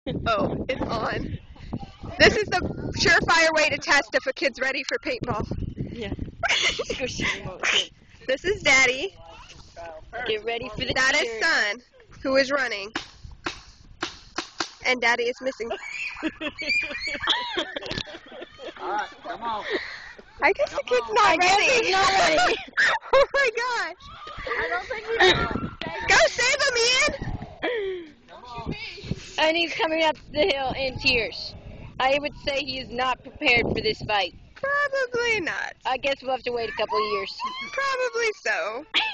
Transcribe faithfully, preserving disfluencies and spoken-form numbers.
Oh, it's on. This is the surefire way to test if a kid's ready for paintball. Yeah. Go see him over here. This is Daddy. Get ready for the That is cheers. Son, who is running. And Daddy is missing. Alright, come on. I guess the kid's Come not I guess ready. he's not ready. Oh my gosh. I don't think we will. Go save him, Ian. Come on. And he's coming up the hill in tears. I would say he is not prepared for this fight. Probably not. I guess we'll have to wait a couple of years. Probably so.